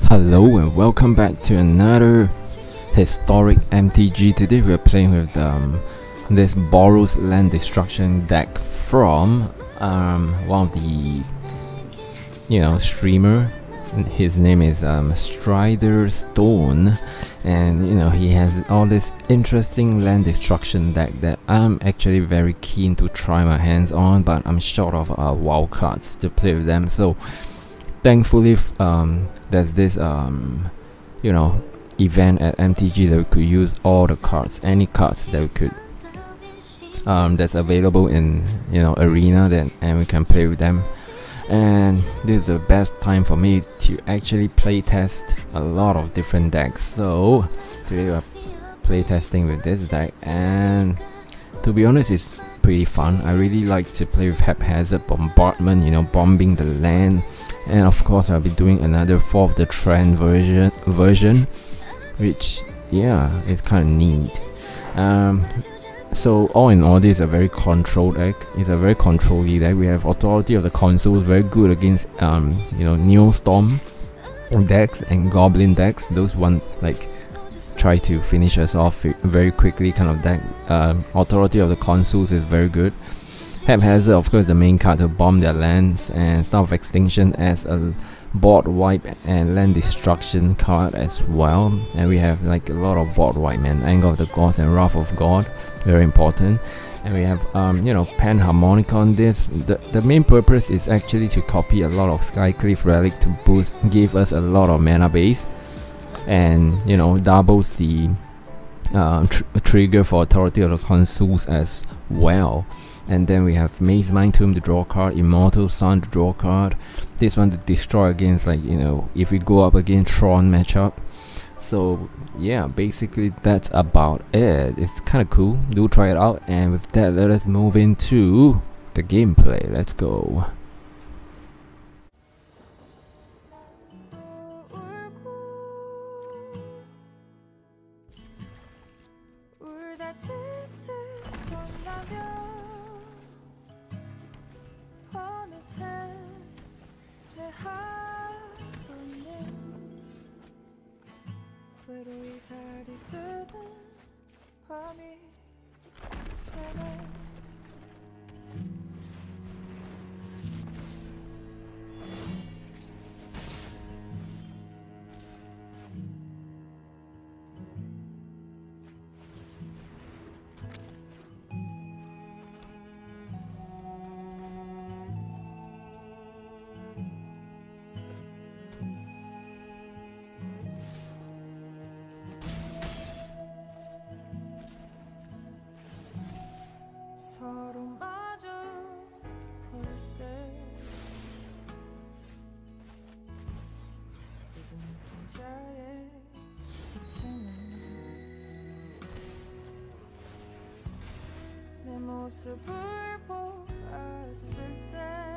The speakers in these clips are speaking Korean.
Hello and welcome back to another historic MTG. Today we're playing with this Boros Land Destruction deck from one of the streamer. His name is Strider Stone, and he has all this interesting land destruction deck that I'm actually very keen to try my hands on, but I'm short of wild cards to play with them. So thankfully there's this event at MTG that we could use all the cards, any cards that we could that's available in arena, and we can play with them. And this is the best time for me to actually play test a lot of different decks. So today we're play testing with this deck, and to be honest, it's pretty fun. I really like to play with haphazard bombardment, bombing the land. And of course I'll be doing another Fourth of the Trend version, which it's kind of neat. So all in all, this is a very controlled deck. It's a very controlled deck. We have Authority of the Consuls, very good against Neostorm decks and Goblin decks. Those one try to finish us off very quickly kind of deck. Authority of the Consuls is very good. Haphazard, of course, the main card to bomb their lands, and Star of Extinction as a board wipe and land destruction card as well. And we have a lot of board wipe, man. Anger of the Gods and Wrath of God, very important. And we have Panharmonica on this. The main purpose is actually to copy a lot of Skycliff Relic to give us a lot of mana base, and doubles the trigger for Authority of the Consuls as well. And then we have Maze Mind Tomb to draw a card, Immortal Sun to draw a card. This one to destroy against if we go up against Tron matchup. So yeah, basically that's about it. It's kind of cool. Do try it out. And with that, let us move into the gameplay. Let's go. 외로이 달이 뜨는 밤이 되네. 서로 마주 볼 때 눈동자에 비치는 내 모습을 보았을 때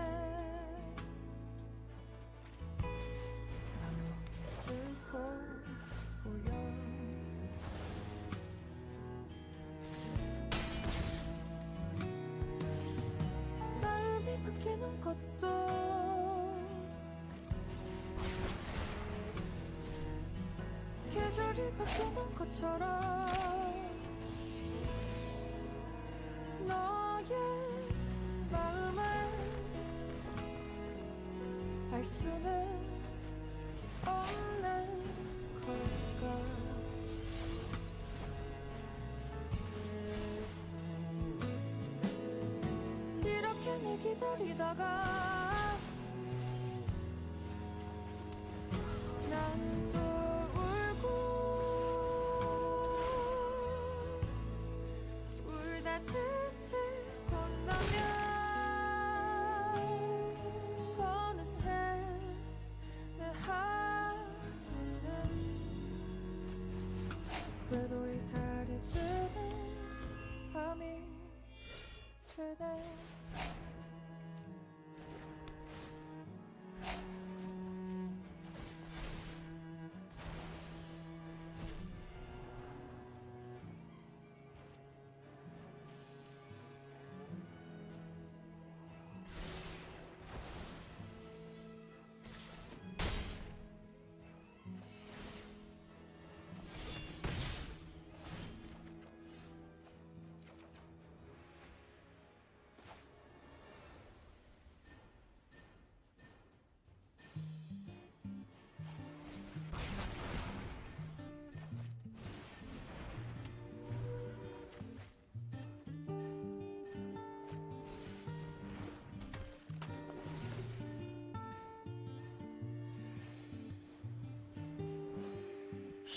나도 슬퍼 보여. 바뀌는 것도 계절이 바뀌는 것처럼 너의 마음을 알 수는 없는 걸까. 이렇게 늘 기다리다가 난 또 울고 울다 지치고 나면 어느새 내 하루는 외로이 달이 뜨는 밤이 되네.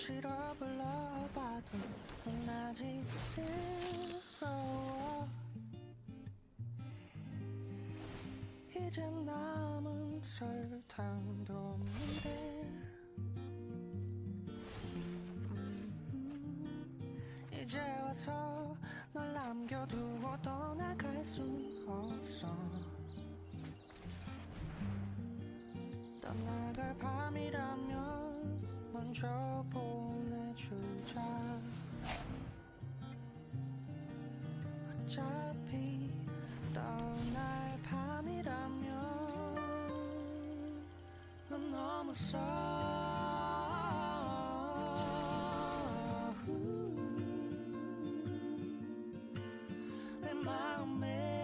싫어 불러봐도 넌 아직 새로워. 이제 남은 설탕도 없는데 이제 와서 널 남겨두고 떠나갈 순 없어. 떠나갈 밤이라면 먼저 보내주자. 어차피 떠날 밤이라면 넌 너무 내 마음에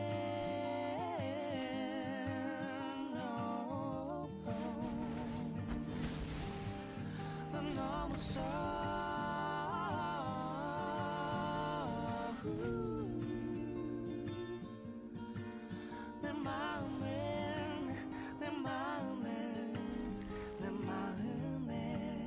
넌 너무 내 마음엔 내 마음엔 내 마음엔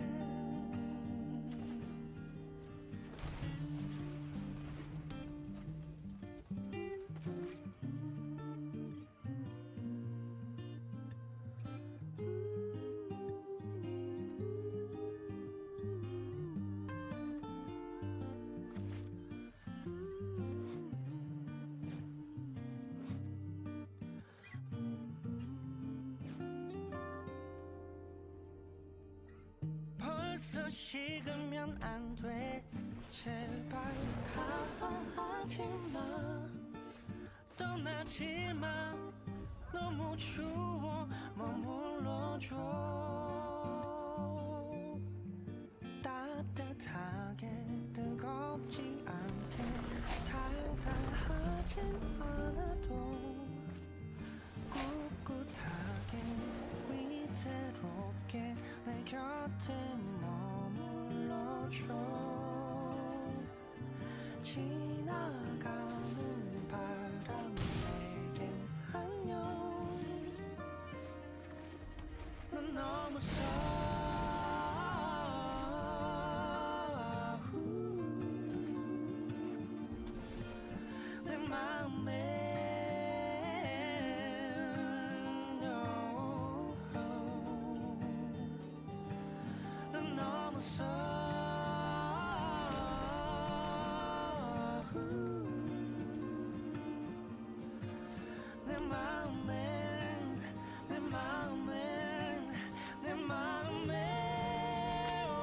벌써 식으면 안 돼. 제발 가지마. 떠나지마. 너무 추워. 머물러줘. 따뜻하게 뜨겁지 않게 달달하진 않아도 꿋꿋하게 위태롭게 내 곁에 머물러줘. 지나가는 바람 내겐 안녕. 넌 너무 내 마음에 너무 내 마음엔 내 마음엔 내 마음엔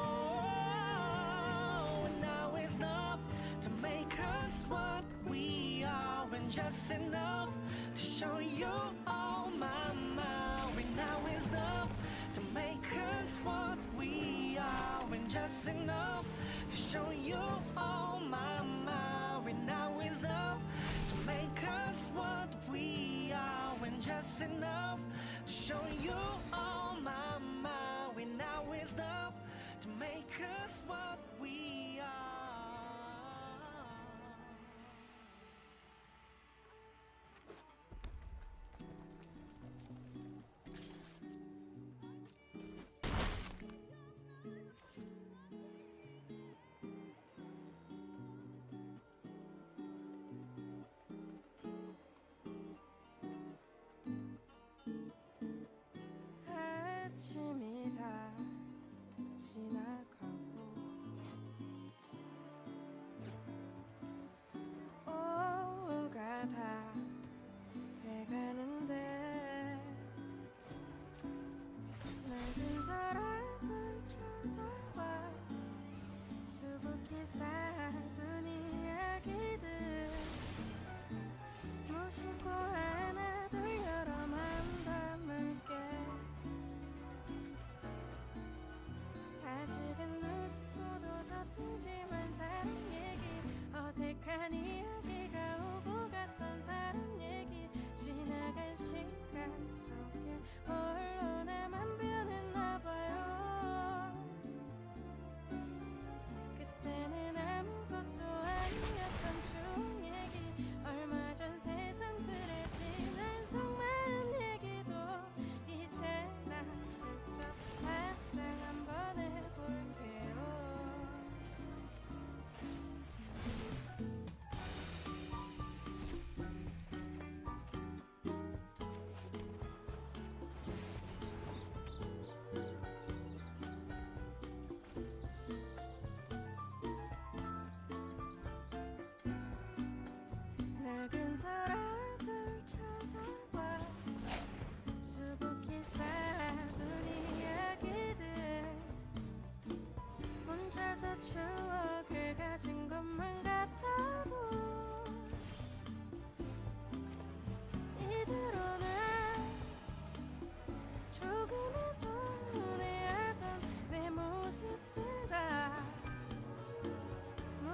And now it's enough to make us what we are, and just enough to show you all my mind. And now it's enough to make us what we are, and just enough to show you all my mind. And now it's enough to make us what we are, and just enough to show you all my mind. And now it's enough to make us what we are.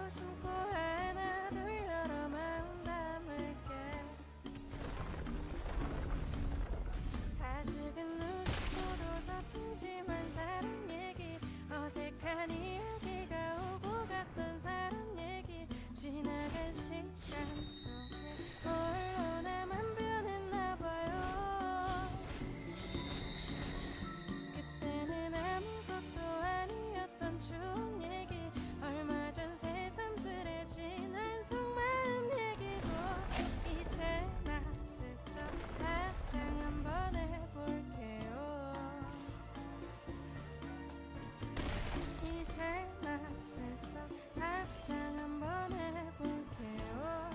숨고 하나 둘 여러 마음 담을게 아직은 누구도 서투지만 사람 얘기 어색한 이야기가 오고 갔던 사람 얘기 지나간 시간 속에 홀로 나만 변했나 봐요 그때는 아무것도 아니었던 추억 얘기 얼마 전 새삼스레진 한 속마음 얘기도 이제 나 슬쩍 답장 한번 해볼게요 이제 나 슬쩍 답장 한번 해볼게요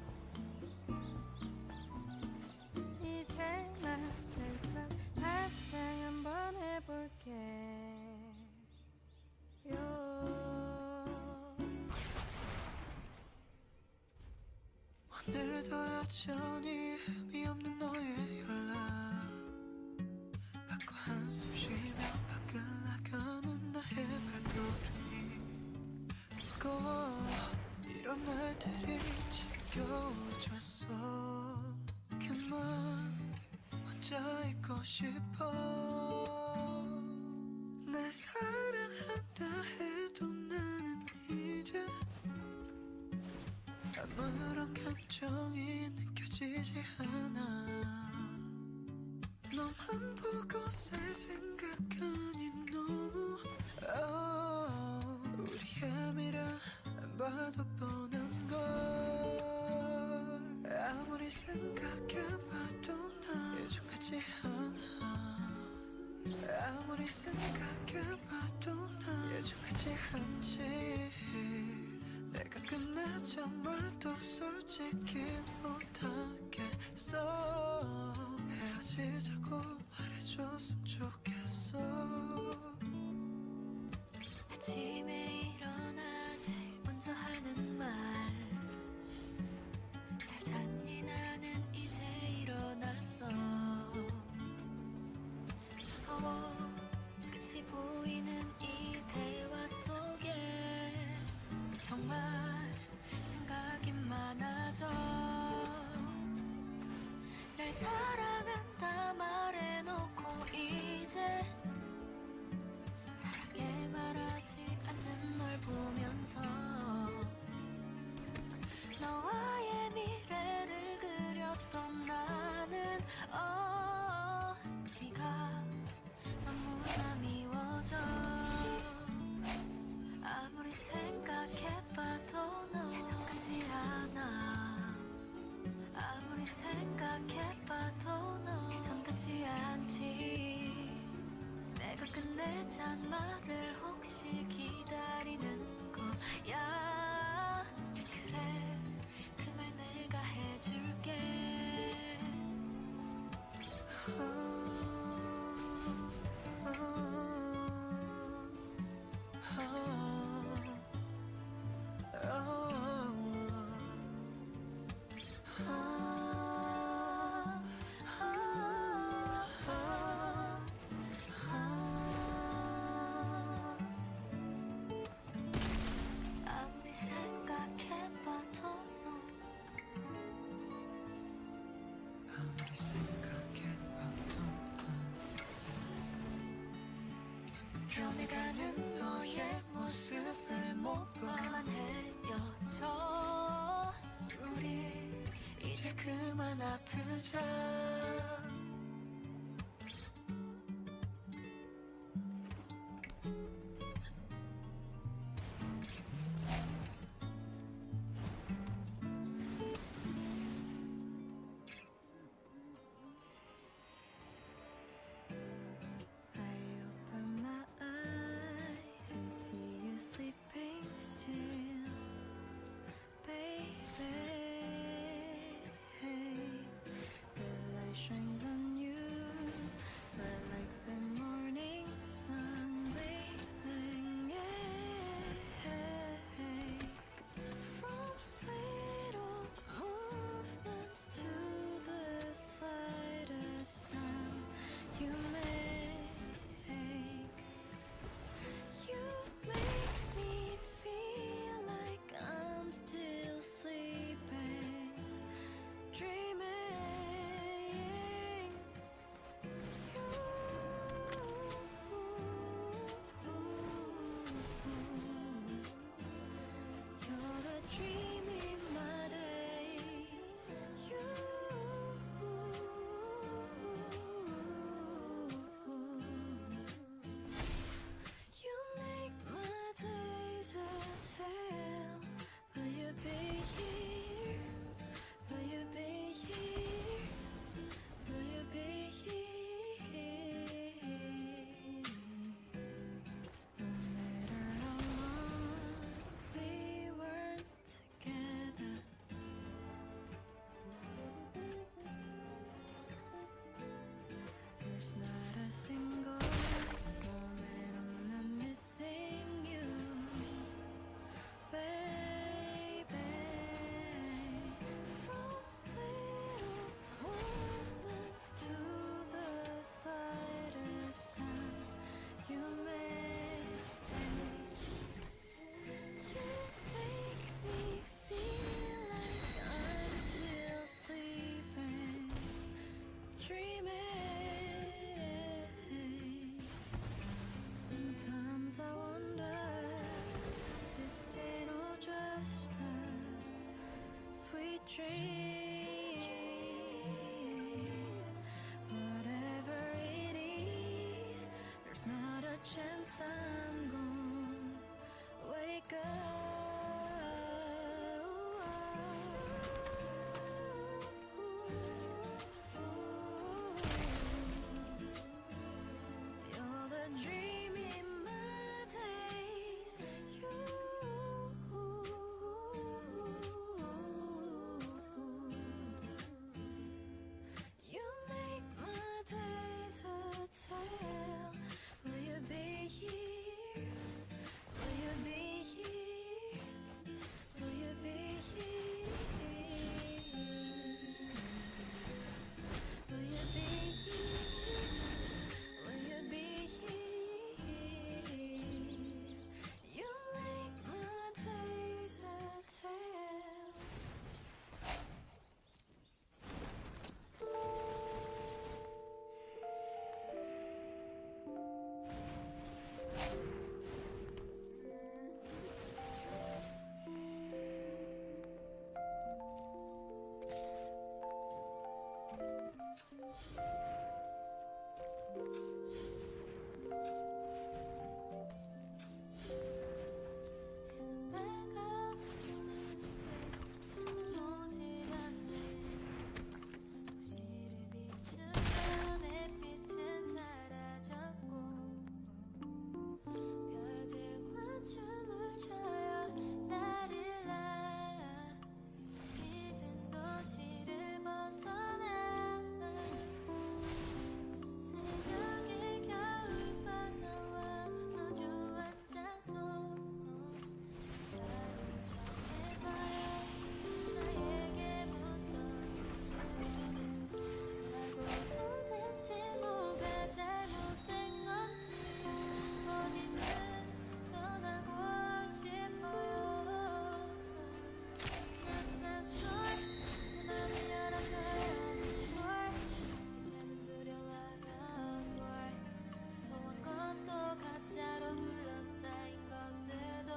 이제 나 슬쩍 답장 한번 해볼게요 오늘도 여전히 의미 없는 너의 연락 받고 한숨 쉬며 밖을 나가는 나의 발걸음이 무거워 이런 날들이 지겨워졌어 그만 혼자 있고 싶어 날 사랑한다 해도 나는 이제 아무런 감정이 느껴지지 않아 너만 보고 살 생각하니 너무 우리의 미래 안 봐도 뻔한 걸 아무리 생각해봐도 난 예전 같지 않아 아무리 생각해봐도 난 예전 같지 않지 내가 끝내자 말도 솔직히 못하겠어 헤어지자고 말해줬으면 좋겠어 아침에 일어나 제일 먼저 하는 말 잘 잤니 나는 이제 일어났어 무서워 끝이 보이는 이 대화 속에 정말 생각이 많아져 날 사랑한다 말해놓고 이제 사랑해 말하지 않는 널 보면서 너와의 미래를 그렸던 나는 네가 너무나 미워져 아무리 생각해봐도 너 예전 같지 않아 아무리 생각해봐도 너 예전 같지 않지 내가 끝내잔 말을 혹시 기다리는 거야 그래 그 말 내가 해줄게 아무리 생각해봐도 너 아무리 생각해봐도 변해가는 너의 모습을 못 봐만 헤어져 우리 이제 그만 아프자 I open my eyes and see you sleeping still, baby. The light shines on dream. Whatever it is, there's not a chance I'm gonna wake up. You're the dream in my days. You make my days a tale. Will you be here? Will you be here? Will you be here? Will you be here? Will you be here? You make my days a tale. 해는 밝아오는 해는 오질 않네. 도시를 비추면 햇빛은 사라졌고 별들과 춤을 춰요. 나를 나 믿은 도시를 벗어나 새벽의 겨울바다와 마주 앉아서 나를 전해봐요. 나에게 묻던 슬픔은 나고 도대체 뭐가 잘못된 건지 어디든 떠나고 싶어요. 낙낙돌 내 맘을 열어줘요. 돌 이제는 두려워요. 돌 사소한 것도 가짜로 둘러싸인 것들도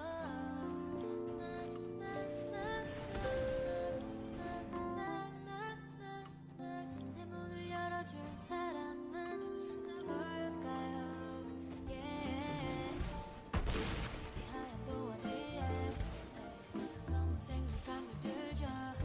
낙낙낙낙낙낙낙낙 내 문을 열어줄 사람은 누굴까요? Yeah. 새하얀 도화지에 검은색 물감을 들죠.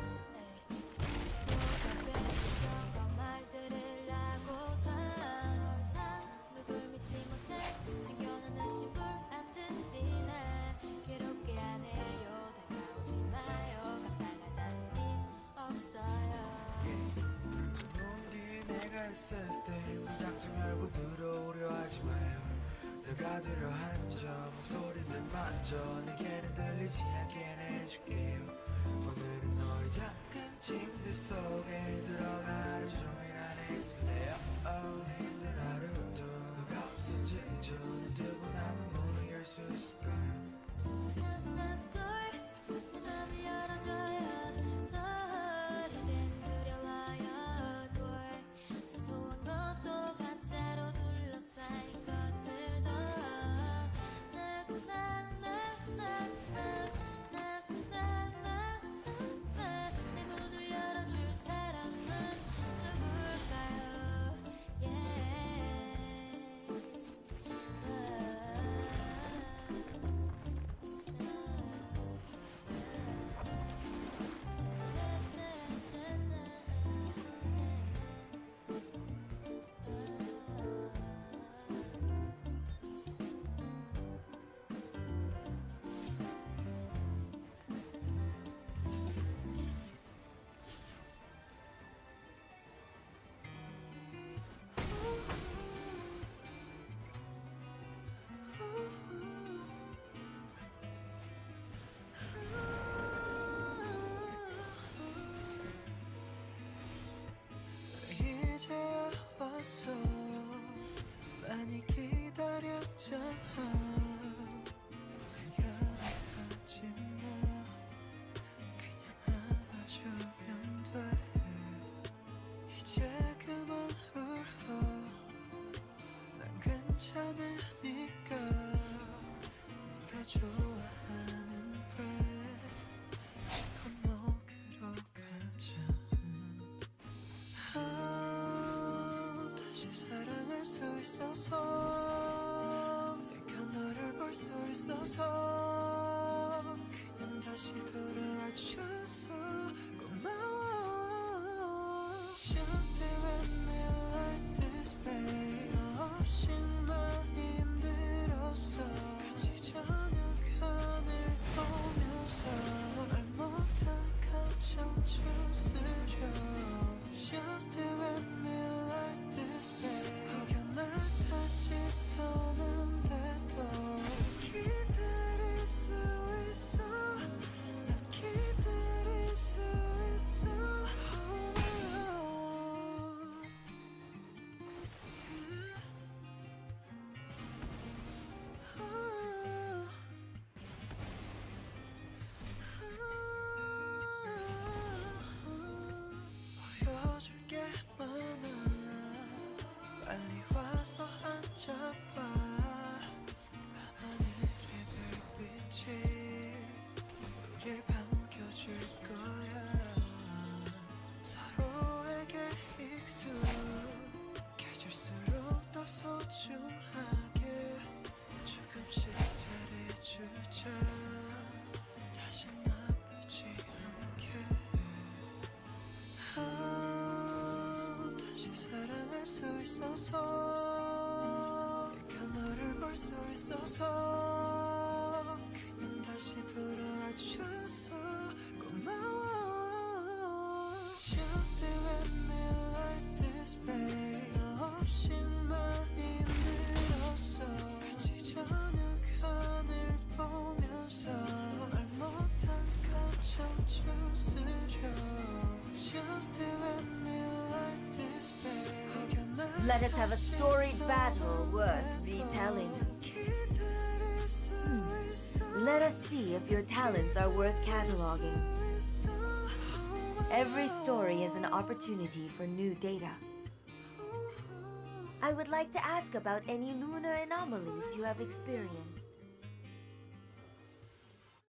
그때도 되는 저거 말들을 하고서 널상 누굴 믿지 못해 생겨나는 시불 안 들리네. 괴롭게 안 해요. 다가오지 마요. 감당할 자신이 없어요. 문 뒤에 내가 있을 때 무작정 열고 들어오려 하지 마요. 내가 두려 한점 목소리들 만져 내게는 들리지 않게 해줄게요. 오늘은 너의 작은 침대 속에 들어가 하루 종일 안에 있을래요. 힘든 하루도 너가 없어지기 전에 뜨고 남은 문을 열 수 있을까요? 낙낙돌 내 맘을 열어줘요. 돌 이젠 두려워요. 돌 사소한 것도 가짜로 둘러싸인 것들도 낙낙낙낙낙낙낙낙 내 문을 열어줄 사람은 누굴까요? 이제야 왔어. 많이 기다렸잖아. 미안하지만 그냥 안아주면 돼. 이제 그만 울어. 난 괜찮으니까. 네가 좋아하는 브레드 지금 먹으러 가자. 있어서 내가 너를 볼 수 있어서 그냥 다시 돌아와줘서 고마워 Just stay with me like this babe 너 없인 많이 힘들었어 같이 저녁 하늘 보면서 말 못한 감정 추스려 Just stay with me like this babe 혹여 날 다시 떠는데도 기다릴 수 있어 나 기다릴 수 있어 Oh my love 보여줄 게 많아 빨리 와서 앉아봐 밤하늘의 별빛이 우릴 반겨줄 거야 서로에게 익숙해질수록 더 소중하게 조금씩 잘해주자 다신 아프지 않게 다시 사랑할 수 있어서 내가 너를 볼 수 있어서 그냥 다시 돌아와줘서 고마워 Just stay with me like this babe 너 없인 많이 힘들었어 같이 저녁 하늘 보면서 말 못한 감정 추스려 Just stay with me like this babe 혹여 날 Let us have a storied battle worth retelling. 기다릴 수 있어 Let us see if your talents are worth cataloging. Every story is an opportunity for new data. I would like to ask about any lunar anomalies you have experienced.